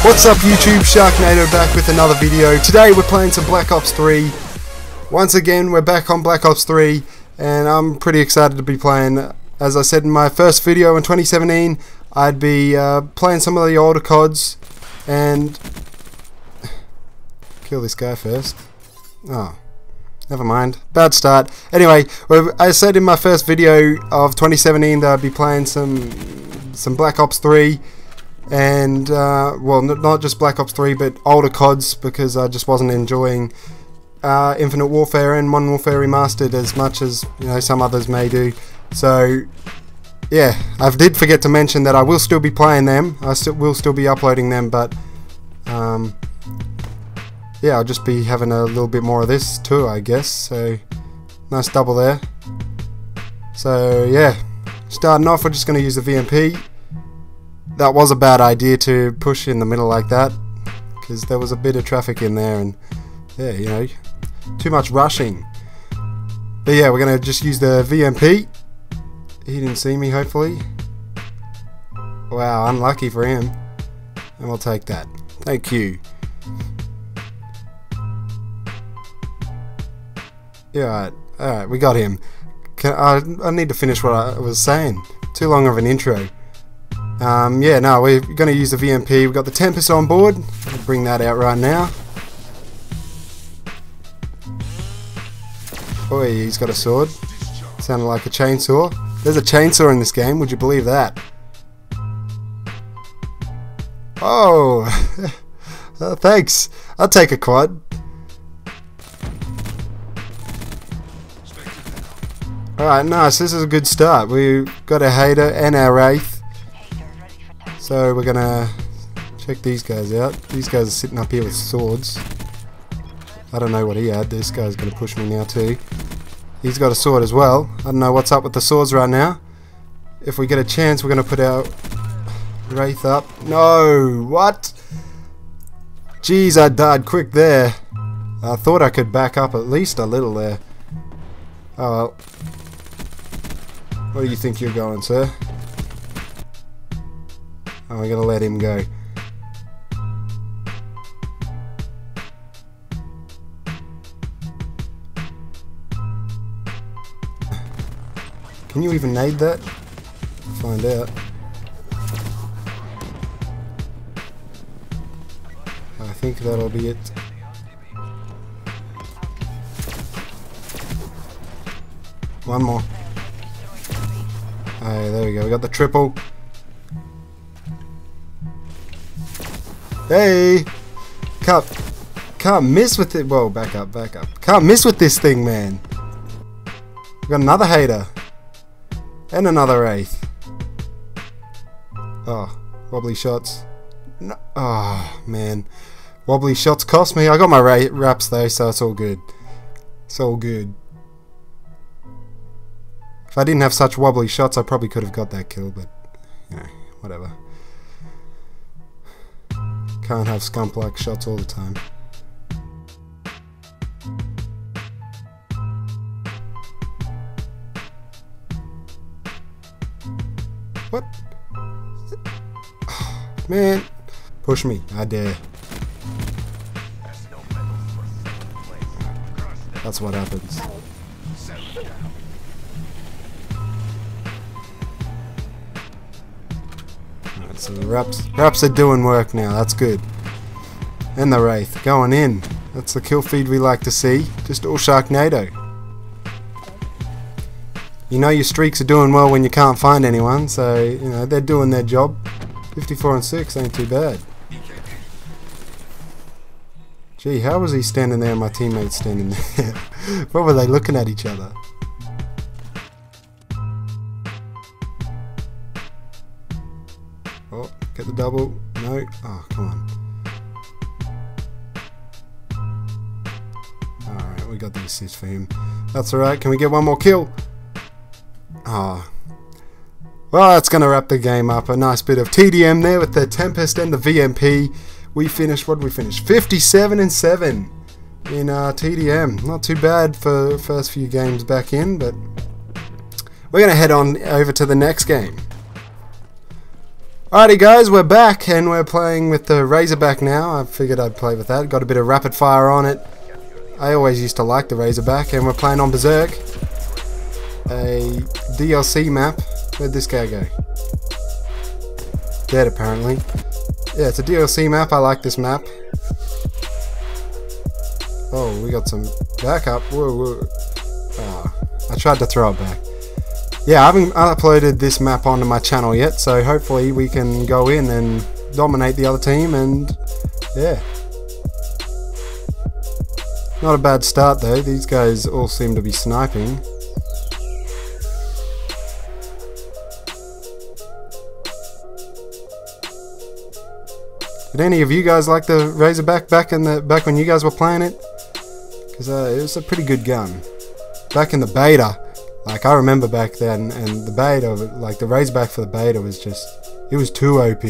What's up YouTube, Sharknado back with another video. Today we're playing some Black Ops 3. Once again we're back on Black Ops 3 and I'm pretty excited to be playing. As I said in my first video in 2017, I'd be playing some of the older CODs and... Kill this guy first. Oh, never mind. Bad start. Anyway, I said in my first video of 2017 that I'd be playing some Black Ops 3. And well, not just Black Ops 3 but older CODs, because I just wasn't enjoying Infinite Warfare and Modern Warfare Remastered as much as, you know, some others may do. So yeah, I did forget to mention that I will still be playing them. I will still be uploading them, but yeah, I'll just be having a little bit more of this too, I guess. So nice double there. So yeah, starting off we're just going to use the VMP. That was a bad idea to push in the middle like that, because there was a bit of traffic in there and yeah, you know, too much rushing. But yeah, we're going to just use the VMP. He didn't see me, hopefully. Wow, unlucky for him. And we'll take that. Thank you. Yeah, alright, we got him. I need to finish what I was saying. Too long of an intro. Yeah, no, we're going to use the VMP. We've got the Tempest on board. I'll bring that out right now. Oh, he's got a sword. Sounded like a chainsaw. There's a chainsaw in this game, would you believe that? Oh, thanks. I'll take a quad. Alright, nice. This is a good start. We've got a Hater and our Wraith. So we're gonna check these guys out. These guys are sitting up here with swords. I don't know what he had. This guy's gonna push me now too. He's got a sword as well. I don't know what's up with the swords right now. If we get a chance, we're gonna put our Wraith up. No! What? Jeez, I died quick there. I thought I could back up at least a little there. Oh well. Where do you think you're going, sir? Oh, we're gonna let him go. Can you even nade that? Find out. I think that'll be it. One more. Hey, there we go. We got the triple. Hey! Can't miss with it. Whoa, back up, back up. Can't miss with this thing, man. We got another Hater. And another Wraith. Oh, wobbly shots. No, oh, man. Wobbly shots cost me. I got my wraps though, so it's all good. It's all good. If I didn't have such wobbly shots, I probably could have got that kill, but, you know, whatever. Can't have scump-like shots all the time. What? Oh, man. Push me. I dare. That's what happens. Alright, so the wraps are doing work now. That's good. And the Wraith going in. That's the kill feed we like to see. Just all Sharknado. You know your streaks are doing well when you can't find anyone, so you know they're doing their job. 54 and 6 ain't too bad. Gee, how was he standing there and my teammates standing there? What were they looking at each other? Oh, get the double. No. Oh, come on. Alright, we got the assist for him. That's alright. Can we get one more kill? Ah. Oh. Well, that's going to wrap the game up. A nice bit of TDM there with the Tempest and the VMP. We finished, what did we finish? 57 and 7 in TDM. Not too bad for the first few games back in, but we're going to head on over to the next game. Alrighty guys, we're back and we're playing with the Razorback now. I figured I'd play with that. Got a bit of rapid fire on it. I always used to like the Razorback, and we're playing on Berserk. A DLC map. Where'd this guy go? Dead apparently. Yeah, it's a DLC map. I like this map. Oh, we got some backup. Whoa, whoa. Oh, I tried to throw it back. Yeah, I haven't uploaded this map onto my channel yet, so hopefully we can go in and dominate the other team, and yeah. Not a bad start though, these guys all seem to be sniping. Did any of you guys like the Razorback back when you guys were playing it? Because it was a pretty good gun. Back in the beta. Like, I remember back then, and the beta, like the Razorback for the beta was just, it was too OP.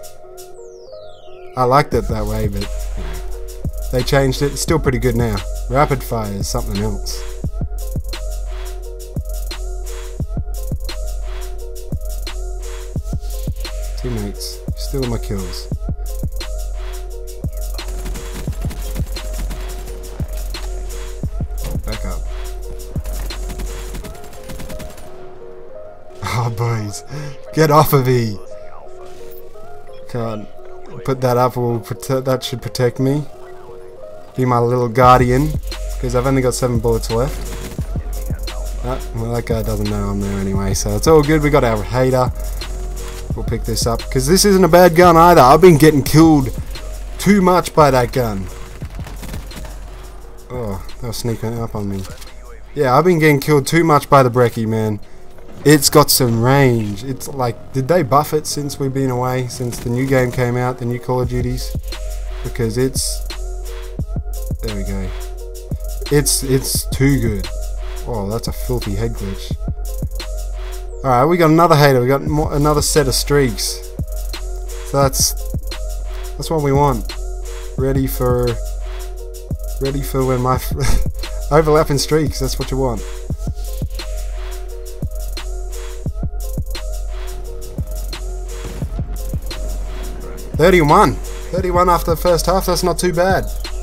I liked it that way, but you know, they changed it. It's still pretty good now. Rapid fire is something else. Teammates, stealing my kills. Oh, back up. Oh boys, get off of me! Can't put that up. That should protect me. Be my little guardian, because I've only got 7 bullets left. Well, that guy doesn't know I'm there anyway, so it's all good. We got our hater. We'll pick this up, because this isn't a bad gun either. I've been getting killed too much by that gun. Oh, they were sneaking up on me. Yeah, I've been getting killed too much by the brekkie, man. It's got some range. It's like, did they buff it since we've been away? Since the new game came out, the new Call of Duties? Because it's... There we go. It's too good. Oh, that's a filthy head glitch. Alright, we got another hater. We got another set of streaks. So that's what we want. Ready for when my... overlapping streaks, that's what you want. 31 after the first half, that's not too bad.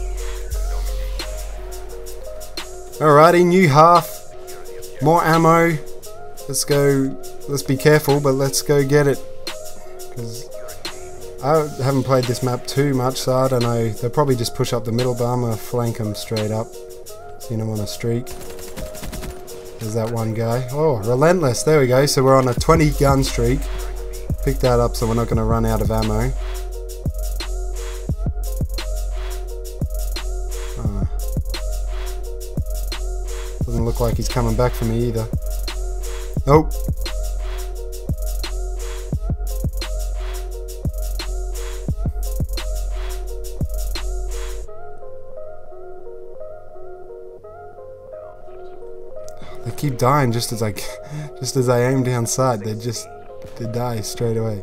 Alrighty, new half, more ammo. Let's go, let's be careful, but let's go get it. Because I haven't played this map too much, so I don't know. They'll probably just push up the middle, but I'm going to flank them straight up. Seen them on a streak. There's that one guy. Oh, relentless, there we go. So we're on a 20 gun streak. Pick that up so we're not going to run out of ammo. Doesn't look like he's coming back for me either. Nope. They keep dying just as I aim down sight. They die straight away.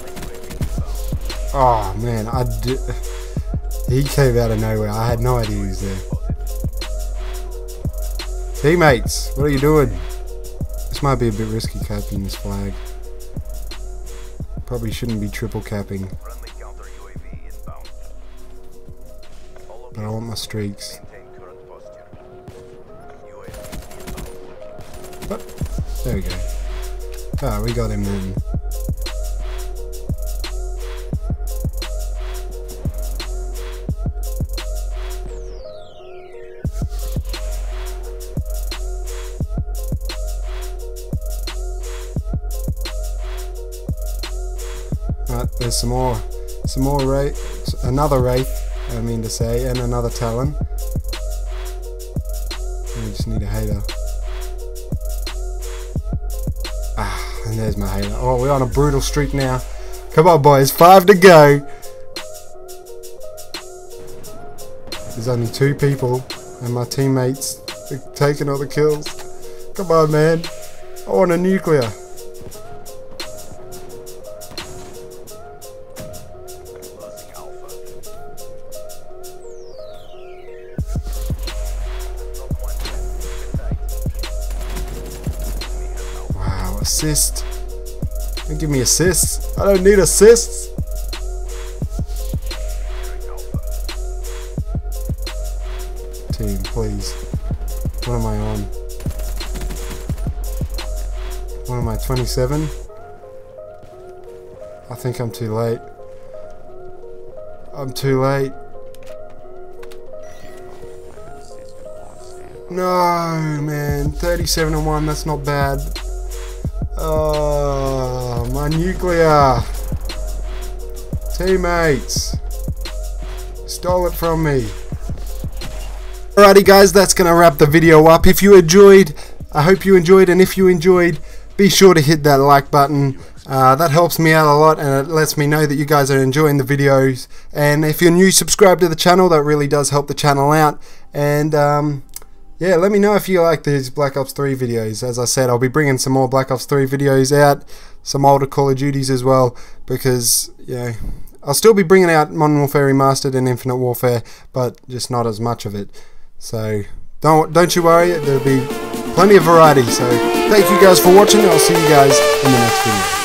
Oh man, he came out of nowhere. I had no idea he was there. Teammates, what are you doing? This might be a bit risky capping this flag. Probably shouldn't be triple capping. But I want my streaks. But, there we go. Ah, we got him then. There's some more wraith, another wraith, I mean to say, and another talon. We just need a hater. Ah, and there's my hater. Oh, we're on a brutal streak now. Come on, boys, 5 to go. There's only 2 people, and my teammates are taking all the kills. Come on, man. I want a nuclear. Assist. Don't give me assists. I don't need assists. Team, please. What am I on? What am I, 27? I think I'm too late. I'm too late. No, man. 37-1, that's not bad. Oh, my nuclear. Teammates. Stole it from me. Alrighty guys, that's going to wrap the video up. If you enjoyed, I hope you enjoyed, and if you enjoyed, be sure to hit that like button. That helps me out a lot, and it lets me know that you guys are enjoying the videos. And if you're new, subscribe to the channel. That really does help the channel out. And yeah, let me know if you like these Black Ops 3 videos. As I said, I'll be bringing some more Black Ops 3 videos out, some older Call of Duties as well, because, you know, I'll still be bringing out Modern Warfare Remastered and Infinite Warfare, but just not as much of it. So don't you worry, there'll be plenty of variety. So thank you guys for watching. I'll see you guys in the next video.